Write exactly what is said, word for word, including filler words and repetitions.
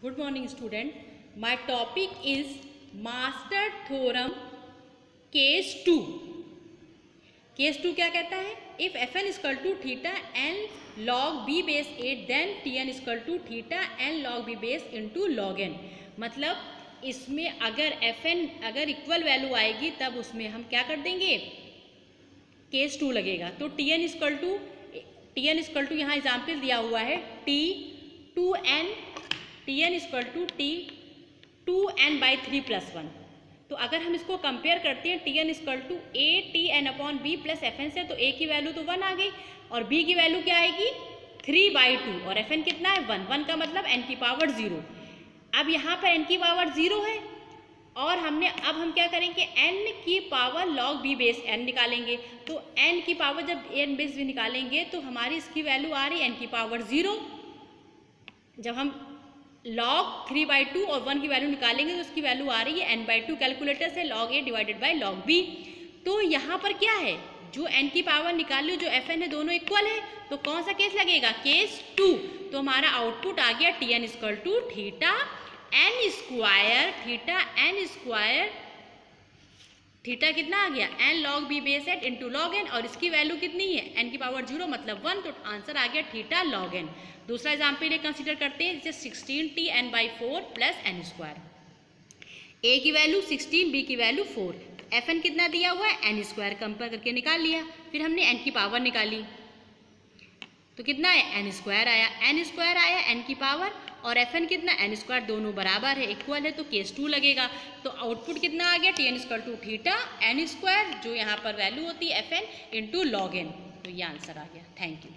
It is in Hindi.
Good morning, student. My topic is master theorem case two. Case two क्या कहता है? If fn is equal to theta n log b base eight, then tn is equal to theta n log b base into log n. मतलब इसमें अगर fn अगर इक्वल वैल्यू आएगी तब उसमें हम क्या कर देंगे, केस टू लगेगा. तो T N equal to T N equal to यहाँ एग्जाम्पल दिया हुआ है T two N T N equal to T two N by three plus one. तो अगर हम इसको कंपेयर करते हैं T N equal to A T N upon B plus F N से, तो ए की वैल्यू तो वन आ गई और बी की वैल्यू क्या आएगी थ्री बाई टू और एफ एन कितना है वन. वन का मतलब एन की पावर जीरो. अब यहाँ पर एन की पावर जीरो है और हमने अब हम क्या करेंगे n की power log b base n निकालेंगे. तो n की पावर जब n बेस भी निकालेंगे तो हमारी इसकी वैल्यू आ रही है n की पावर ज़ीरो. जब हम log थ्री बाई टू और वन की वैल्यू निकालेंगे तो उसकी वैल्यू आ रही है n बाई टू. कैलकुलेटर से log a divided by log b. तो यहाँ पर क्या है, जो n की पावर निकाल लो जो fn है दोनों इक्वल है, तो कौन सा केस लगेगा, केस टू. तो हमारा आउटपुट आ गया T N equal to theta N square theta N square theta कितना आ गया N log B base eight into log N और इसकी वैल्यू कितनी है एन की पावर जीरो मतलब वन. तो आंसर आ गया थीटा लॉग एन. दूसरा एग्जाम्पल ये कंसीडर करते हैं जैसे sixteen T N by four plus N square. A की वैल्यू सिक्सटीन, बी की वैल्यू फोर, एफ एन कितना दिया हुआ है एन स्क्वायर, कंपेयर करके निकाल लिया. फिर हमने एन की पावर निकाली तो कितना है एन स्क्वायर आया, एन स्क्वायर आया एन की पावर और एफ एन कितना एन स्क्वायर, दोनों बराबर है इक्वल है तो केस टू लगेगा. तो आउटपुट कितना आ गया T N square to theta N square, जो यहाँ पर वैल्यू होती है F N into log N. तो ये आंसर आ गया. Thank you.